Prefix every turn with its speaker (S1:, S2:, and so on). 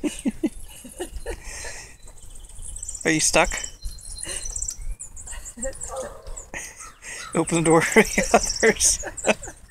S1: Are you stuck? Open the door for the others.